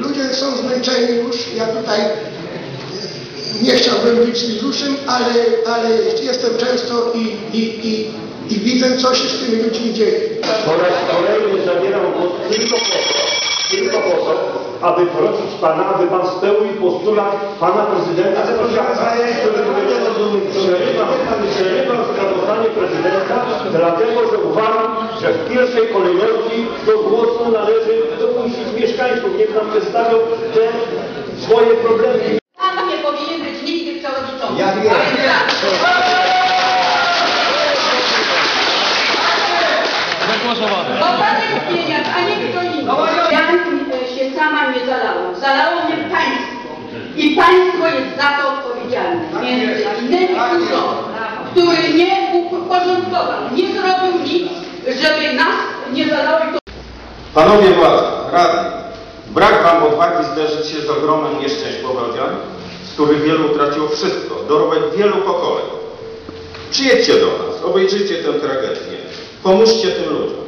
ludzie są zmęczeni już. Ja tutaj nie chciałbym być Lizuszem, ale jestem często i widzę, co się z tymi ludźmi dzieje. Po raz kolejny zabieram głos tylko po to, aby prosić Pana, aby Pan spełnił postulat Pana Prezydenta, przerywam sprawozdanie Prezydenta, dlatego że uważam, że w pierwszej kolejności do głosu należy dopuścić mieszkańców, niech nam przedstawią te swoje problemy. Pan nie powinien być nigdy przewodniczącym. Ja wiem. Bo pan jest pieniądz, a nie kto inny. Ja się sama nie zalałam. Zalało mnie państwo. I państwo jest za to odpowiedzialne. Między innymi urząd, który nie uporządkował, nie zrobił nic, żeby nas nie zalało. Panowie władza, radni, brak wam odwagi zderzyć się z ogromem nieszczęść powodzian, z których wielu utraciło wszystko, dorobek wielu pokoleń. Przyjedźcie do nas, obejrzyjcie tę tragedię, pomóżcie tym ludziom.